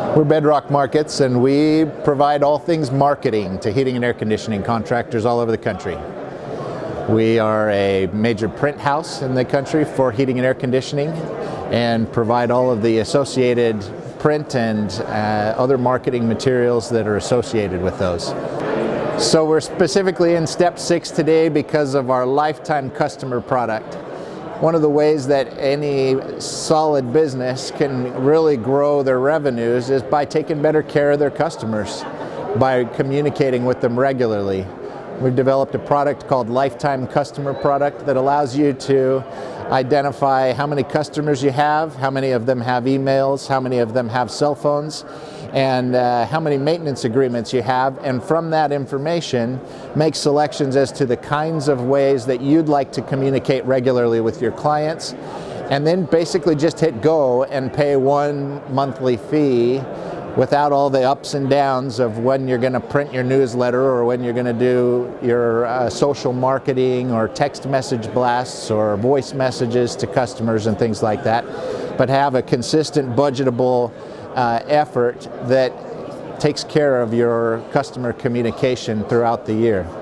We're Bedrock Markets, and we provide all things marketing to heating and air conditioning contractors all over the country. We are a major print house in the country for heating and air conditioning and provide all of the associated print and other marketing materials that are associated with those. So we're specifically in step 6 today because of our lifetime customer product. One of the ways that any solid business can really grow their revenues is by taking better care of their customers, by communicating with them regularly. We've developed a product called Lifetime Customer Product that allows you to identify how many customers you have, how many of them have emails, how many of them have cell phones, and how many maintenance agreements you have, and from that information make selections as to the kinds of ways that you'd like to communicate regularly with your clients, and then basically just hit go and pay one monthly fee without all the ups and downs of when you're going to print your newsletter or when you're going to do your social marketing or text message blasts or voice messages to customers and things like that, but have a consistent budgetable effort that takes care of your customer communication throughout the year.